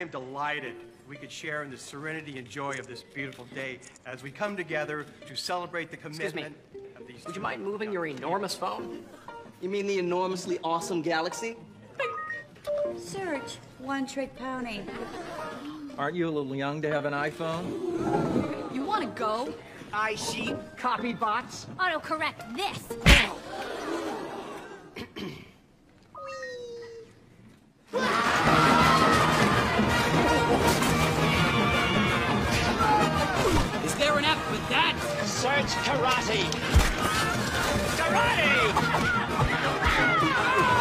I'm delighted we could share in the serenity and joy of this beautiful day as we come together to celebrate the commitment of these. Would you mind moving your enormous phone? You mean the enormously awesome galaxy? Search One Trick Pony. Aren't you a little young to have an iPhone? You want to go? iSheep, copy bots. Autocorrect this. Is there an app for that? Search karate! Karate!